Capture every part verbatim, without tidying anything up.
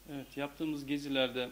Evet, yaptığımız gezilerde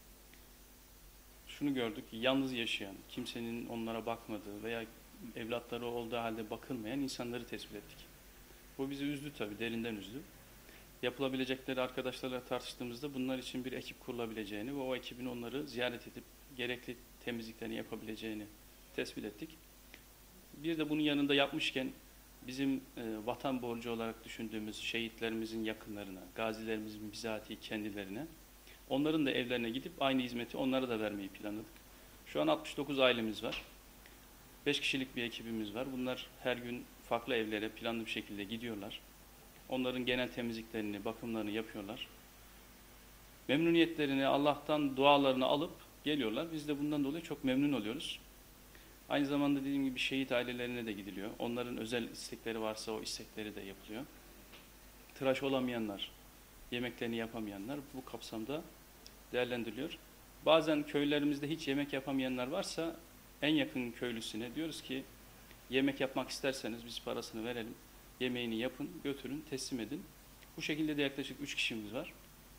şunu gördük ki yalnız yaşayan, kimsenin onlara bakmadığı veya evlatları olduğu halde bakılmayan insanları tespit ettik. Bu bizi üzdü tabii, derinden üzdü. Yapılabilecekleri arkadaşlarla tartıştığımızda bunlar için bir ekip kurulabileceğini ve o ekibin onları ziyaret edip gerekli temizliklerini yapabileceğini tespit ettik. Bir de bunun yanında yapmışken bizim e, vatan borcu olarak düşündüğümüz şehitlerimizin yakınlarına, gazilerimizin bizatihi kendilerine, onların da evlerine gidip aynı hizmeti onlara da vermeyi planladık. Şu an altmış dokuz ailemiz var. beş kişilik bir ekibimiz var. Bunlar her gün farklı evlere planlı bir şekilde gidiyorlar. Onların genel temizliklerini, bakımlarını yapıyorlar. Memnuniyetlerini, Allah'tan dualarını alıp geliyorlar. Biz de bundan dolayı çok memnun oluyoruz. Aynı zamanda dediğim gibi şehit ailelerine de gidiliyor. Onların özel istekleri varsa o istekleri de yapılıyor. Tıraş olamayanlar, yemeklerini yapamayanlar bu kapsamda değerlendiriliyor. Bazen köylerimizde hiç yemek yapamayanlar varsa en yakın köylüsüne diyoruz ki yemek yapmak isterseniz biz parasını verelim. Yemeğini yapın, götürün, teslim edin. Bu şekilde de yaklaşık üç kişimiz var.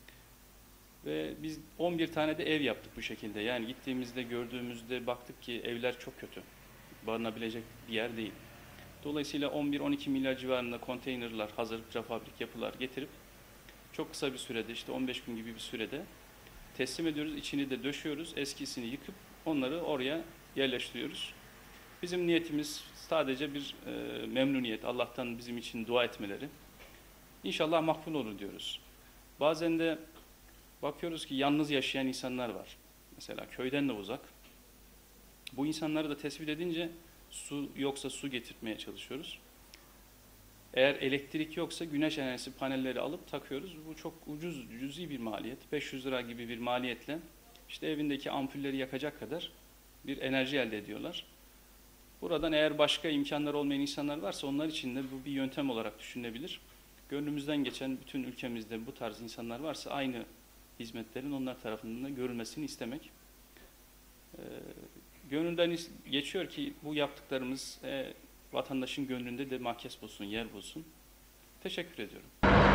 Ve biz on bir tane de ev yaptık bu şekilde. Yani gittiğimizde, gördüğümüzde baktık ki evler çok kötü. Barınabilecek bir yer değil. Dolayısıyla on bir on iki milyar civarında konteynerler, hazır prefabrik yapılar getirip çok kısa bir sürede, işte on beş gün gibi bir sürede teslim ediyoruz. İçini de döşüyoruz. Eskisini yıkıp onları oraya yerleştiriyoruz. Bizim niyetimiz sadece bir e, memnuniyet. Allah'tan bizim için dua etmeleri. İnşallah makbul olur diyoruz. Bazen de bakıyoruz ki yalnız yaşayan insanlar var. Mesela köyden de uzak. Bu insanları da tespit edince su yoksa su getirtmeye çalışıyoruz. Eğer elektrik yoksa güneş enerjisi panelleri alıp takıyoruz. Bu çok ucuz, cüzi bir maliyet. beş yüz lira gibi bir maliyetle işte evindeki ampulleri yakacak kadar bir enerji elde ediyorlar. Buradan eğer başka imkanları olmayan insanlar varsa onlar için de bu bir yöntem olarak düşünülebilir. Gönlümüzden geçen bütün ülkemizde bu tarz insanlar varsa aynı hizmetlerin onlar tarafından da görülmesini istemek. Ee, gönülden geçiyor ki bu yaptıklarımız e, vatandaşın gönlünde de mahkes bulsun, yer bulsun. Teşekkür ediyorum.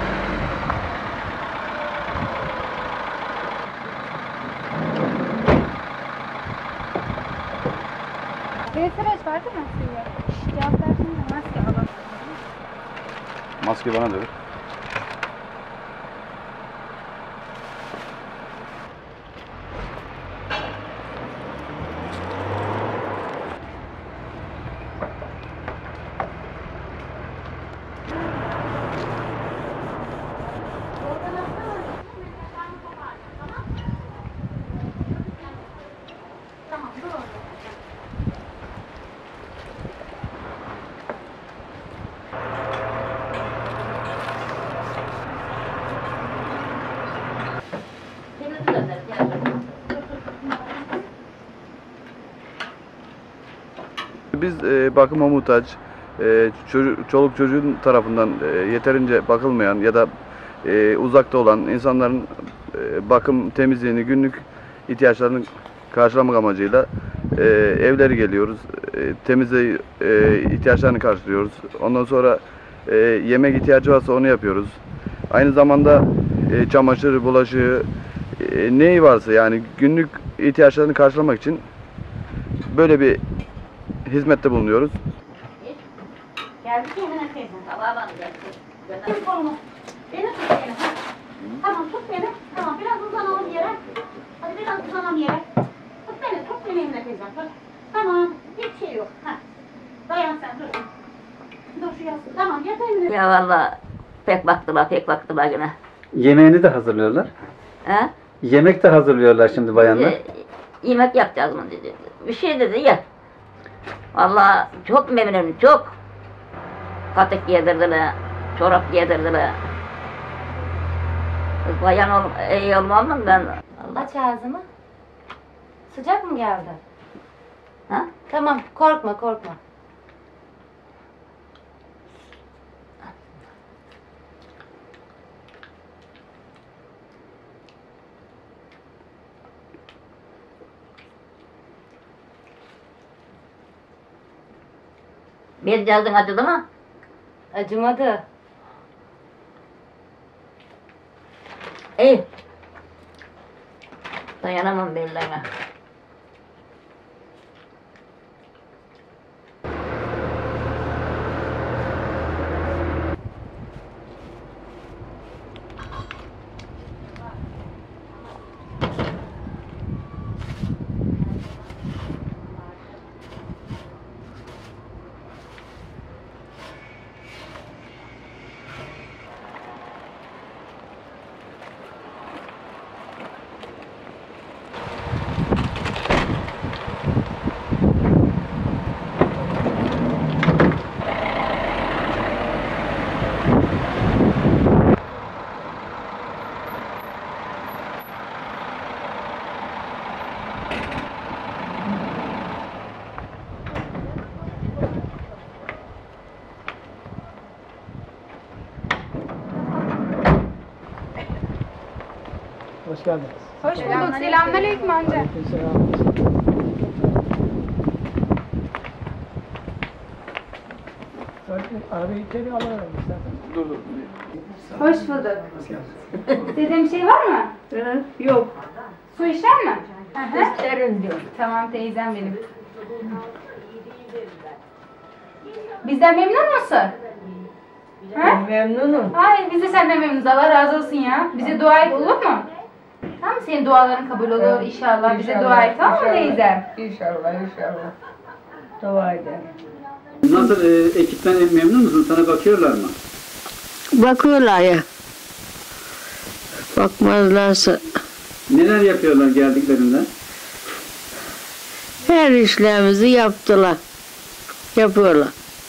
Bir tıraş vardı mı size? Cevap verdin de maske alalım. Maske bana da ver. Biz e, bakıma muhtaç, e, çocuk, çoluk çocuğun tarafından e, yeterince bakılmayan ya da e, uzakta olan insanların e, bakım, temizliğini, günlük ihtiyaçlarını karşılamak amacıyla e, evleri geliyoruz, e, temizliği e, ihtiyaçlarını karşılıyoruz. Ondan sonra e, yemek ihtiyacı varsa onu yapıyoruz. Aynı zamanda e, çamaşır, bulaşığı, e, neyi varsa yani günlük ihtiyaçlarını karşılamak için böyle bir hizmette bulunuyoruz. Geldi ki hemen teyzem. Tabağa bak geldi. Tut kolumu. Beni tut beni. Ha? Tamam tut beni. Tamam biraz uzanalım yere. Hadi biraz uzanalım yere. Tut beni. Tut beni Emine teyzem. Tut. Tamam. Hiçbir şey yok. Ha. Dayan sen dur. Dur şu yastığı. Tamam yeter Emine. Ya valla pek baktılar, pek baktılar yine. Yemeğini de hazırlıyorlar. He? Yemek de hazırlıyorlar şimdi bayanlar. E, yemek yapacağız mı dedi. Bir şey dedi ya. Valla çok memnunum, çok. Katık yedirdiler, çorap yedirdiler. Bayan ol, iyi olmam mı ben? Aç ağzını. Sıcak mı geldi? Ha? Tamam korkma korkma. Bir cihazın acıdı mı? Acımadı. İyi. Dayanamam bellerine. Hoş geldiniz. Hoş bulduk. Selamünaleyküm amca. Aleykümselam. Abi içeri alalım istersen. Dur dur. Hoş bulduk. İstediğin bir şey var mı? Yok. Su içer mi? Hı hı. İsterim diyor. Tamam teyzem benim. Bizden memnun musun? Ha? Memnunum. Ay biz de senden memnunuz. Allah razı olsun ya. Bize dua et olur mu? Tamam senin duaların kabul olur inşallah. Bize dua et tamam mı teyzem? İnşallah inşallah. Dua ederim. Nasıl e, ekipten memnun musun? Sana bakıyorlar mı? Bakıyorlar ya. Bakmazlarsa Neler yapıyorlar geldiklerinde? her işlerimizi yaptılar. Yapıyorlar.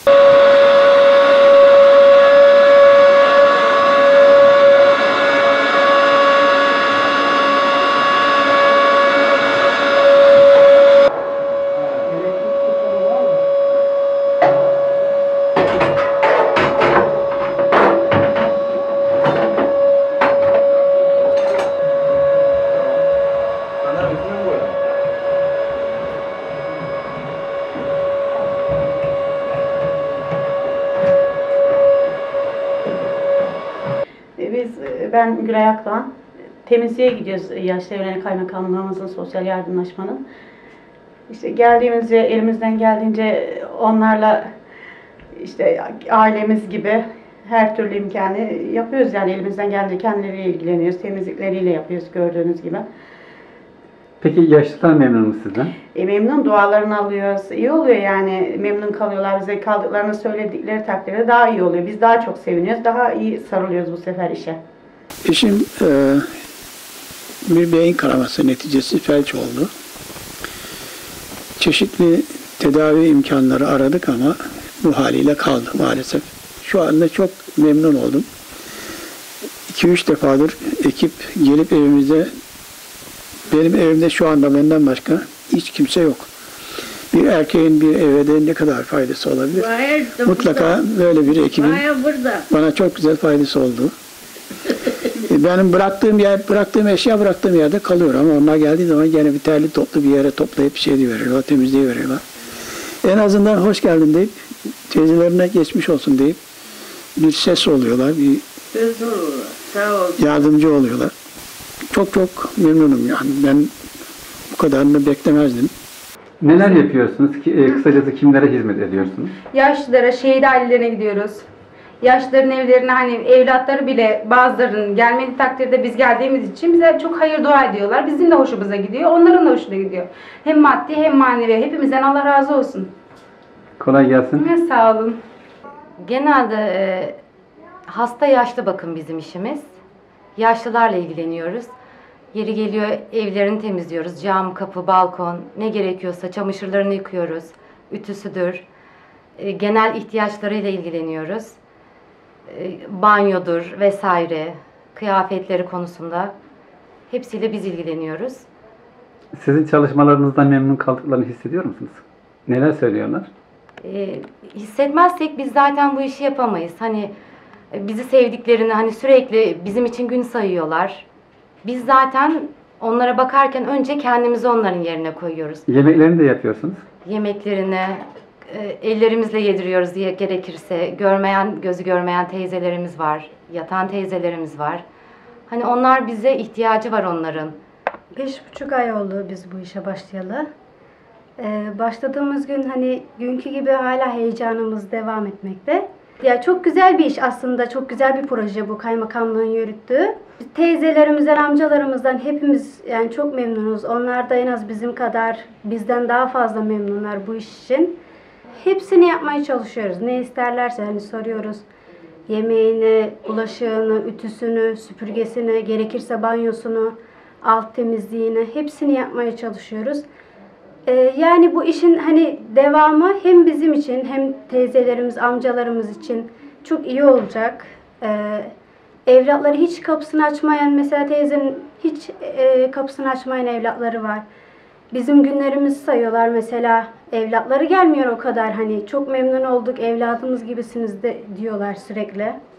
Biz, ben Gülay Akdoğan. Temizliğe gidiyoruz Yaşlı Evlerine Kaymakamlığımızın sosyal yardımlaşmanın. İşte geldiğimizde elimizden geldiğince onlarla işte ailemiz gibi her türlü imkanı yapıyoruz yani elimizden geldiğince kendileriyle ilgileniyoruz. Temizlikleriyle yapıyoruz gördüğünüz gibi. Peki yaşlılar memnun mu sizden? E, memnun dualarını alıyoruz. İyi oluyor yani memnun kalıyorlar. Bize kaldıklarını söyledikleri takdirde daha iyi oluyor. Biz daha çok seviniyoruz. Daha iyi sarılıyoruz bu sefer işe. Eşim e, bir beyin kanaması neticesi felç oldu. Çeşitli tedavi imkanları aradık ama bu haliyle kaldı maalesef. Şu anda çok memnun oldum. iki üç defadır ekip gelip evimize, benim evimde şu anda benden başka hiç kimse yok. Bir erkeğin bir eve de ne kadar faydası olabilir? Mutlaka böyle bir ekibin bana çok güzel faydası oldu. Benim bıraktığım yer, bıraktığım eşya bıraktığım yerde kalıyor ama onlar geldiği zaman gene bir terli toplu bir yere toplayıp şey veriyorlar, temizliği veriyorlar. En azından hoş geldin deyip, teyzelerine geçmiş olsun deyip bir ses oluyorlar, bir yardımcı oluyorlar. Çok çok memnunum yani. Ben bu kadarını beklemezdim. Neler yapıyorsunuz? Ki, e, kısacası kimlere hizmet ediyorsunuz? Yaşlılara, şehit ailelerine gidiyoruz. Yaşlıların evlerine hani evlatları bile bazılarının gelmediği takdirde biz geldiğimiz için bize çok hayır dua ediyorlar. Bizim de hoşumuza gidiyor, onların da hoşuna gidiyor. Hem maddi hem manevi. Hepimizden Allah razı olsun. Kolay gelsin. Evet, sağ olun. Genelde e, hasta yaşlı bakım bizim işimiz. Yaşlılarla ilgileniyoruz. Yeri geliyor evlerini temizliyoruz. Cam, kapı, balkon ne gerekiyorsa çamaşırlarını yıkıyoruz. Ütüsüdür. E, genel ihtiyaçlarıyla ilgileniyoruz. E, banyodur vesaire. Kıyafetleri konusunda hepsiyle biz ilgileniyoruz. Sizin çalışmalarınızdan memnun kaldıklarını hissediyor musunuz? Neler söylüyorlar? E, hissetmezsek biz zaten bu işi yapamayız. Hani e, bizi sevdiklerini hani sürekli bizim için gün sayıyorlar. Biz zaten onlara bakarken önce kendimizi onların yerine koyuyoruz. Yemeklerini de yapıyorsunuz. Yemeklerini e, ellerimizle yediriyoruz diye gerekirse. Görmeyen, gözü görmeyen teyzelerimiz var. Yatan teyzelerimiz var. Hani onlar bize ihtiyacı var onların. Beş buçuk ay oldu biz bu işe başlayalı. Ee, başladığımız gün hani günkü gibi hala heyecanımız devam etmekte. Ya çok güzel bir iş aslında, çok güzel bir proje bu kaymakamlığın yürüttüğü. Teyzelerimizden, amcalarımızdan hepimiz yani çok memnunuz. Onlar da en az bizim kadar, bizden daha fazla memnunlar bu iş için. Hepsini yapmaya çalışıyoruz. Ne isterlerse hani soruyoruz. Yemeğini, bulaşığını, ütüsünü, süpürgesini, gerekirse banyosunu, alt temizliğini hepsini yapmaya çalışıyoruz. Ee, yani bu işin hani devamı hem bizim için hem teyzelerimiz, amcalarımız için çok iyi olacak. Ee, evlatları hiç kapısını açmayan, mesela teyzenin hiç e, kapısını açmayan evlatları var. Bizim günlerimizi sayıyorlar mesela, evlatları gelmiyor o kadar, hani çok memnun olduk, evladımız gibisiniz de diyorlar sürekli.